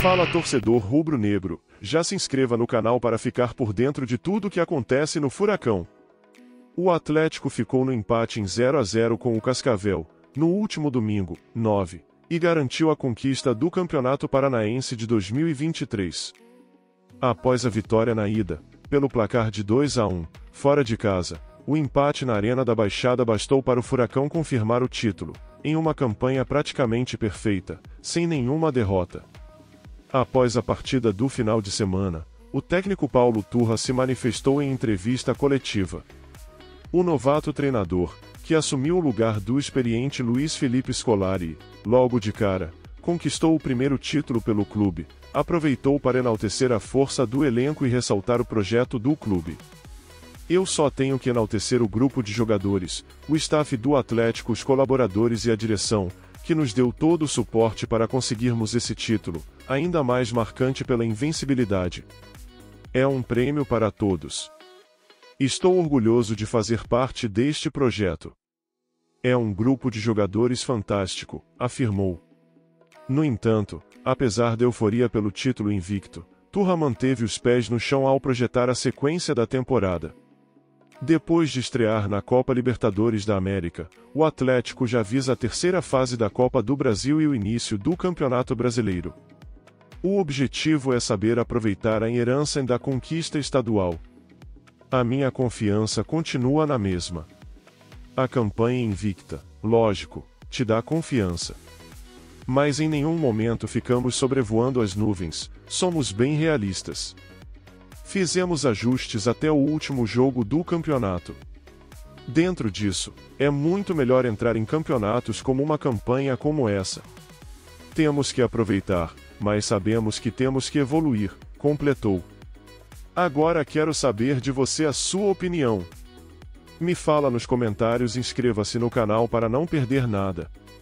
Fala torcedor rubro-negro, já se inscreva no canal para ficar por dentro de tudo o que acontece no Furacão. O Atlético ficou no empate em 0 a 0 com o Cascavel, no último domingo, 9, e garantiu a conquista do Campeonato Paranaense de 2023. Após a vitória na ida, pelo placar de 2 a 1, fora de casa, o empate na Arena da Baixada bastou para o Furacão confirmar o título, em uma campanha praticamente perfeita, sem nenhuma derrota. Após a partida do final de semana, o técnico Paulo Turra se manifestou em entrevista coletiva. O novato treinador, que assumiu o lugar do experiente Luiz Felipe Scolari, logo de cara, conquistou o primeiro título pelo clube, aproveitou para enaltecer a força do elenco e ressaltar o projeto do clube. Eu só tenho que enaltecer o grupo de jogadores, o staff do Atlético, os colaboradores e a direção, que nos deu todo o suporte para conseguirmos esse título, ainda mais marcante pela invencibilidade. É um prêmio para todos. Estou orgulhoso de fazer parte deste projeto. É um grupo de jogadores fantástico, afirmou. No entanto, apesar da euforia pelo título invicto, Turra manteve os pés no chão ao projetar a sequência da temporada. Depois de estrear na Copa Libertadores da América, o Atlético já visa a terceira fase da Copa do Brasil e o início do Campeonato Brasileiro. O objetivo é saber aproveitar a herança da conquista estadual. A minha confiança continua na mesma. A campanha invicta, lógico, te dá confiança. Mas em nenhum momento ficamos sobrevoando as nuvens, somos bem realistas. Fizemos ajustes até o último jogo do campeonato. Dentro disso, é muito melhor entrar em campeonatos como uma campanha como essa. Temos que aproveitar, mas sabemos que temos que evoluir, completou. Agora quero saber de você a sua opinião. Me fala nos comentários e inscreva-se no canal para não perder nada.